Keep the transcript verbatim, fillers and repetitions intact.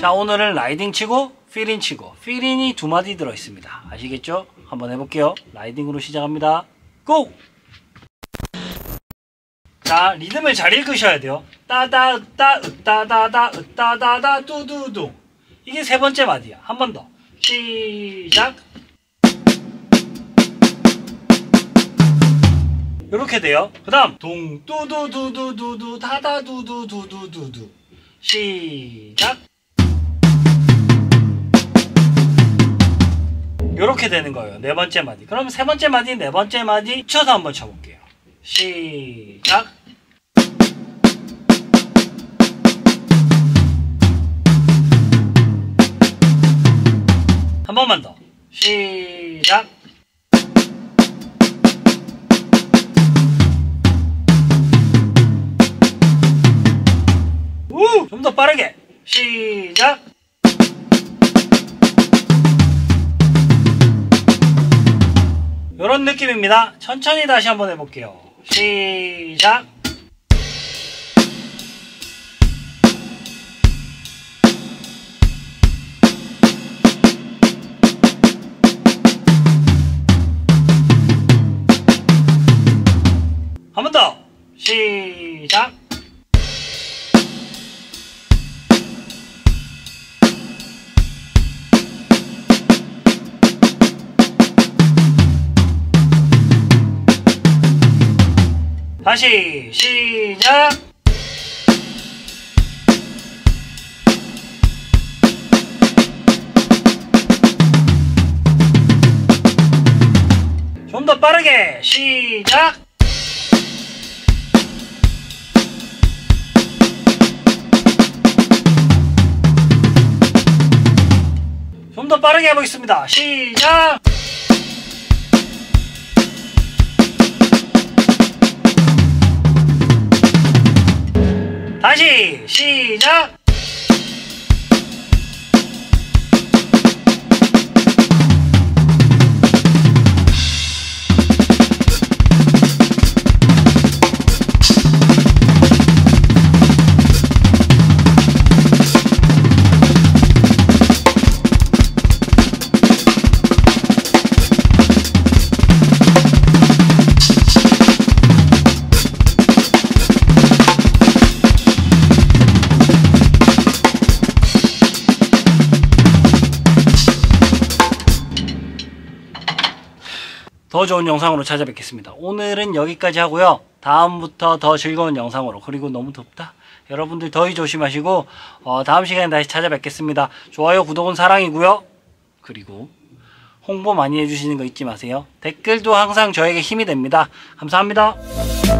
자, 오늘은 라이딩 치고 필인 치고, 필인이 두 마디 들어있습니다. 아시겠죠? 한번 해볼게요. 라이딩으로 시작합니다. 고! 자, 리듬을 잘 읽으셔야 돼요. 따다 으따 으따다다 으따다다 뚜두둥. 이게 세 번째 마디야. 한 번 더. 시작. 이렇게 돼요. 그 다음 동 뚜두두두두두 다다두두두두두두. 시작. 이렇게 되는 거예요. 네 번째 마디. 그럼 세 번째 마디, 네 번째 마디 쳐서 한번 쳐볼게요. 시작. 한 번만 더. 시작. 우! 좀 더 빠르게. 시작. 이런 느낌입니다. 천천히 다시 한번 해볼게요. 시작. 한 번 더. 시작. 다시 시작. 좀 더 빠르게. 시작. 좀 더 빠르게 해보겠습니다. 시작. 다시 시작. 더 좋은 영상으로 찾아뵙겠습니다. 오늘은 여기까지 하고요. 다음부터 더 즐거운 영상으로, 그리고 너무 덥다. 여러분들 더위 조심하시고 어, 다음 시간에 다시 찾아뵙겠습니다. 좋아요, 구독은 사랑이고요. 그리고 홍보 많이 해주시는 거 잊지 마세요. 댓글도 항상 저에게 힘이 됩니다. 감사합니다.